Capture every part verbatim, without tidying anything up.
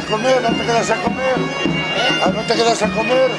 a comer, no te quedas a comer. Ah, no te quedas a comer.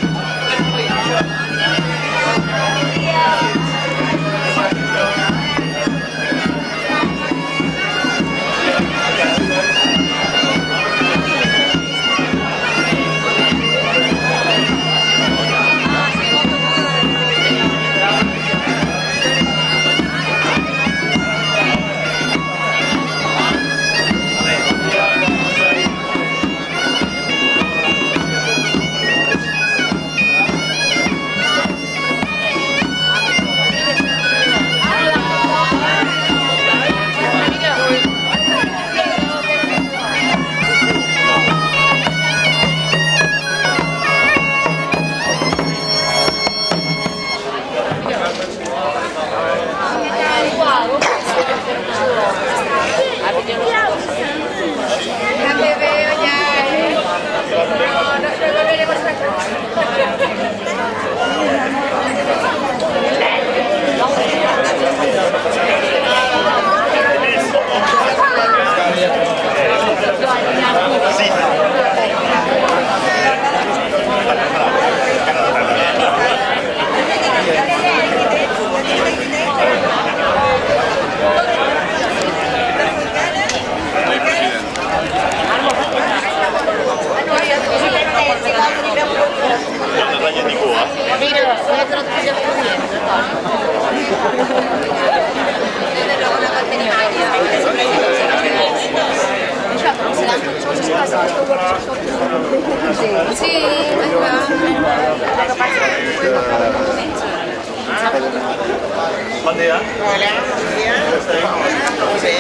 Buen día. Hola, buenos días. Sí.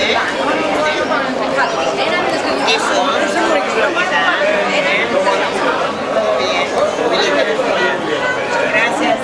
Eso. Gracias.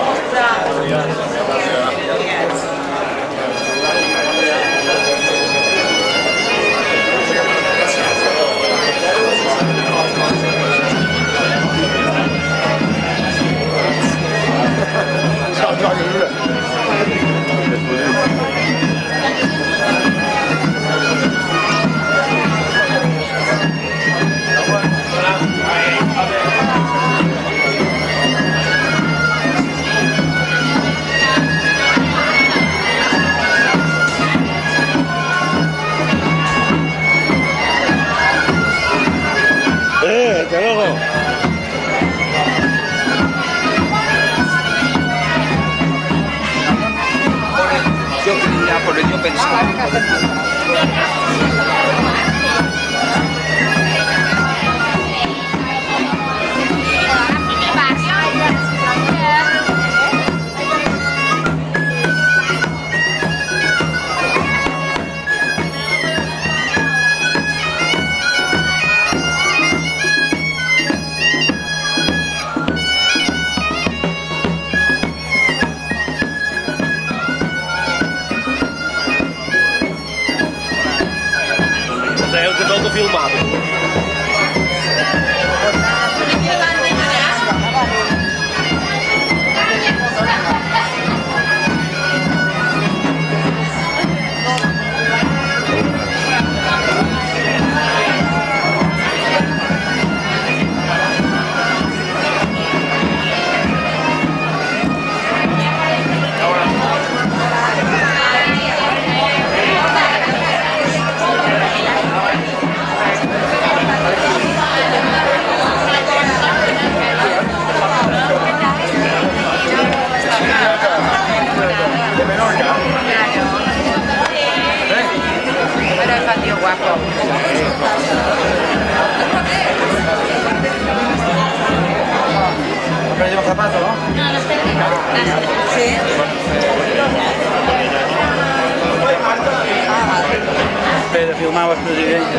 Eh, hasta luego. Yo quería, por yo pensaba. É o canal do filmado. Guapo. ¿No perdí los zapatos, no? No, los perdí. Sí. Pero filmaba el presidente.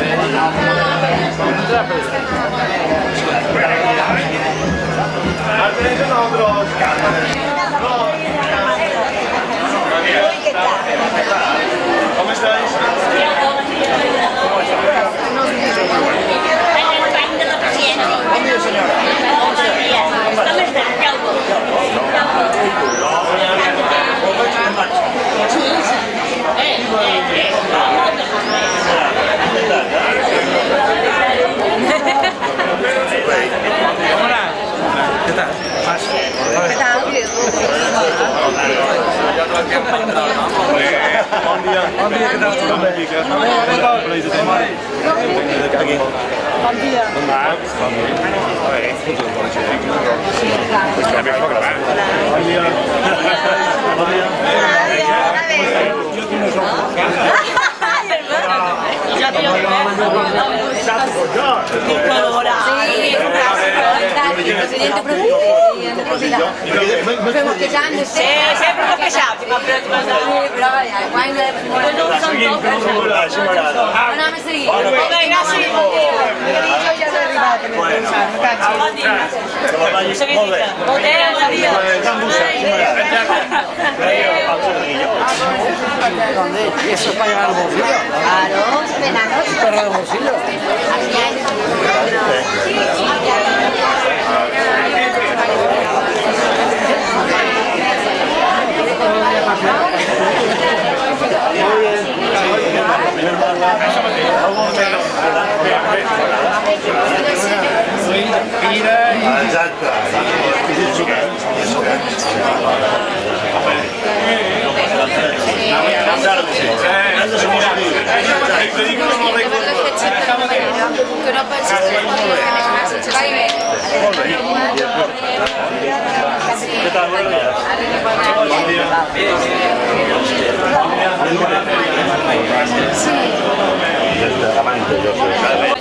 ¿Cómo estáis? Buen día, señora. Eh, eh, eh. Fem boquejando, Sí, sempre boquejado, tipo, sí, però vaja, quan no són tots, anem a seguir. Vinga, sí. Jo ja he arribat a pensar, Bon dia. Molt bé. Bon dia, bon dia. ¿Y eso es para llevar al bolsillo? Claro, penados. ¿Para el bolsillo? Así hay. Exacte. Que no pensis que es podria fer més fàcil, se va bé. Què tal? Bon dia. Sí. Desde amante, yo soy.